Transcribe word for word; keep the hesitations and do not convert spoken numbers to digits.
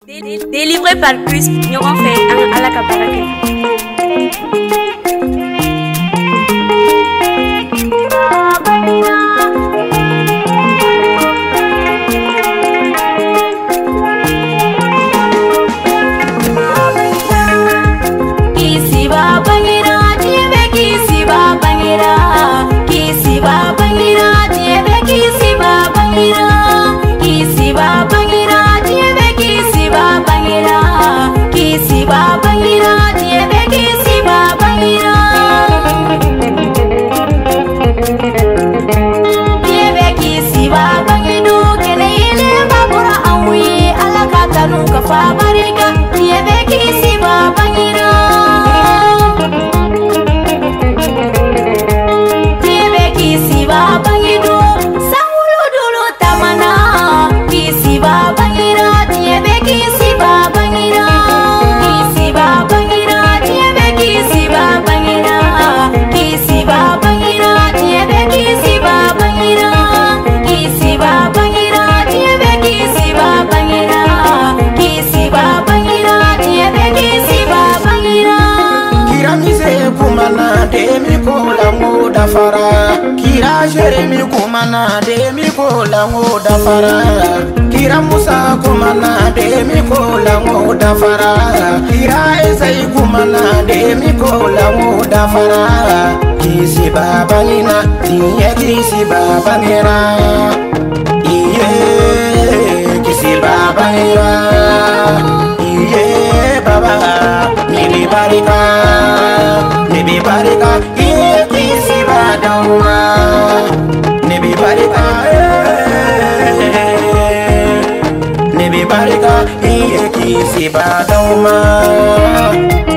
Délivré par le Christ, nous avons fait un à la caparake. Fara kira Jeremi kumana demi kola ngoda fara kira Musa kumana demi kola ngoda fara kira Esai kumana demi kola ngoda fara kisi baba nina tiye kisi baba ngira iye kisi baba ngira iye baba nibi barika nibi barika iye kisi Dauma, Nibi Barika, Nibi Barika, Iye Kisi Dauma.